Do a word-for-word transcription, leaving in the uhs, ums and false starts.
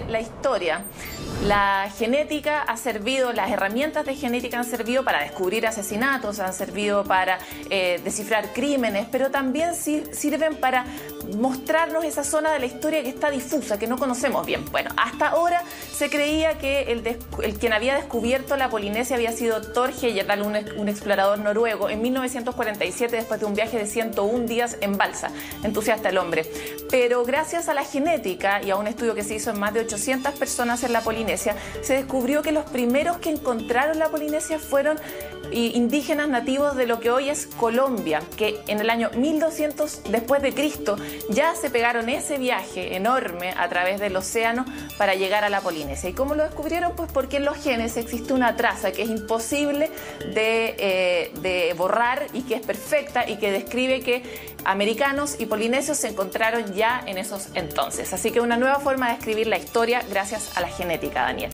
la historia. La genética ha servido, las herramientas de genética han servido para descubrir asesinatos, han servido para eh, descifrar crímenes, pero también sirven para mostrarnos esa zona de la historia que está difusa, que no conocemos bien. Bueno, hasta ahora se creía que el, el quien había descubierto la Polinesia había sido Thor Heyerdahl, un, un explorador noruego, en mil novecientos cuarenta y siete, después de un viaje de ciento un días en balsa. Entusiasta el hombre. Pero gracias a la genética y a un estudio que se hizo en más de ochocientas personas en la Polinesia, se descubrió que los primeros que encontraron la Polinesia fueron indígenas nativos de lo que hoy es Colombia, que en el año mil doscientos después de Cristo ya se pegaron ese viaje enorme a través del océano para llegar a la Polinesia. ¿Y cómo lo descubrieron? Pues porque en los genes existe una traza que es imposible de, eh, de borrar y que es perfecta y que describe que americanos y polinesios se encontraron ya en esos entonces. Así que una nueva forma de escribir la historia gracias a la genética, Daniel.